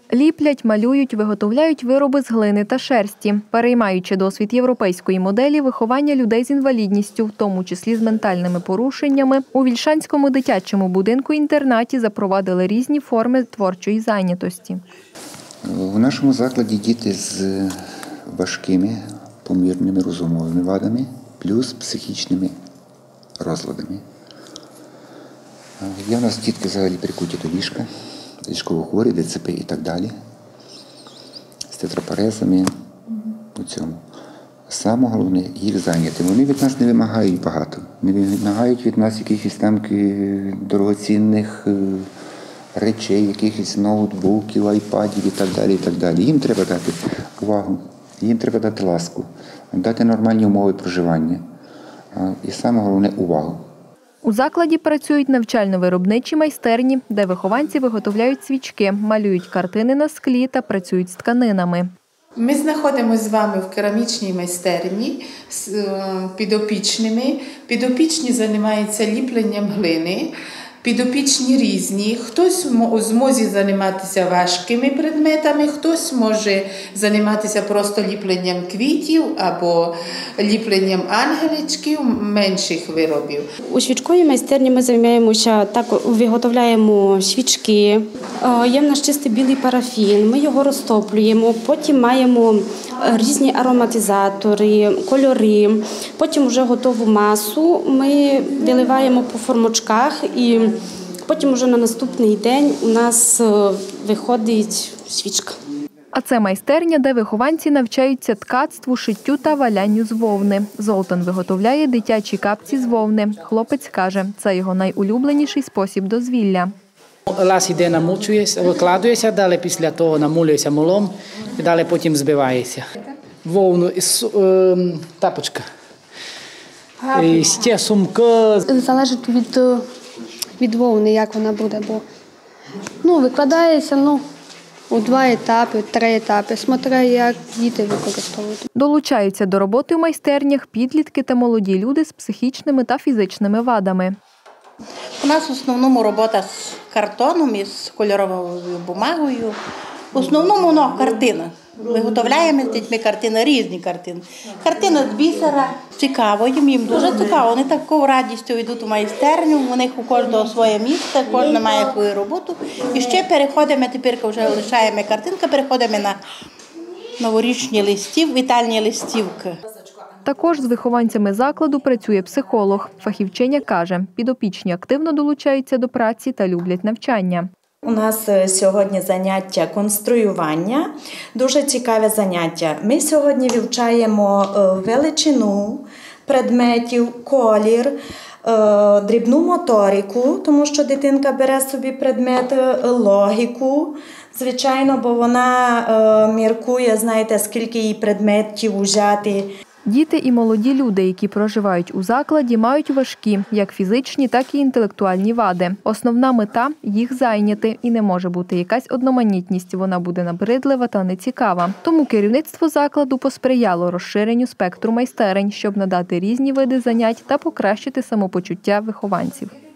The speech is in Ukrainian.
Ліплять, малюють, виготовляють вироби з глини та шерсті, переймаючи досвід європейської моделі виховання людей з інвалідністю, в тому числі з ментальними порушеннями. У Вільшанському дитячому будинку-інтернаті запровадили різні форми творчої зайнятості. У нашому закладі діти з важкими, помірними розумовими вадами, плюс психічними розладами. Є у нас дітки взагалі прикуті до ліжка, ліжково-хворі, ДЦП і так далі, з тетрапарезами у цьому. Саме головне – їх зайняти. Вони від нас не вимагають багато, не вимагають від нас якихось там дорогоцінних речей, якихось ноутбуків, айпадів і так далі, і так далі. Їм треба дати увагу, їм треба дати ласку, дати нормальні умови проживання і саме головне – увагу. У закладі працюють навчально-виробничі майстерні, де вихованці виготовляють свічки, малюють картини на склі та працюють з тканинами. Ми знаходимося з вами в керамічній майстерні з підопічними. Підопічні займаються ліпленням глини. Підопічні різні. Хтось в змозі займатися важкими предметами, хтось може займатися просто ліпленням квітів або ліпленням ангеличків, менших виробів. У свічковій майстерні ми займаємося, так, виготовляємо свічки. Є в нас чистий білий парафін, ми його розтоплюємо, потім маємо різні ароматизатори, кольори. Потім вже готову масу ми виливаємо по формочках і потім вже на наступний день у нас виходить свічка. А це майстерня, де вихованці навчаються ткацтву, шиттю та валянню з вовни. Золтан виготовляє дитячі капці з вовни. Хлопець каже, це його найулюбленіший спосіб дозвілля. Лас іде намучується, викладується, далі після того намулюється молом і далі потім збивається. Вовну, тапочка, ще сумка. Залежить від вовни, як вона буде, бо викладається у 2 етапи, 3 етапи, смотря як діти використовують. Долучаються до роботи в майстернях підлітки та молоді люди з психічними та фізичними вадами. У нас в основному робота з картоном і з кольоровою бумагою. В основному картина. Виготовляємо з дітьми картини, різні картини. Картина з бісера. Цікаво, їм дуже цікаво. Вони такою радістю йдуть у майстерню, у них у кожного своє місце, кожен має свою роботу. І ще переходимо, тепер вже лишаємо картинку, переходимо на новорічні листів, вітальні листівки. Також з вихованцями закладу працює психолог. Фахівчиня каже, підопічні активно долучаються до праці та люблять навчання. У нас сьогодні заняття конструювання, дуже цікаве заняття. Ми сьогодні вивчаємо величину предметів, колір, дрібну моторику, тому що дитинка бере собі предмет, логіку, звичайно, бо вона міркує, знаєте, скільки їй предметів взяти. Діти і молоді люди, які проживають у закладі, мають важкі, як фізичні, так і інтелектуальні вади. Основна мета – їх зайняти. І не може бути якась одноманітність, вона буде набридлива та нецікава. Тому керівництво закладу посприяло розширенню спектру майстерень, щоб надати різні види занять та покращити самопочуття вихованців.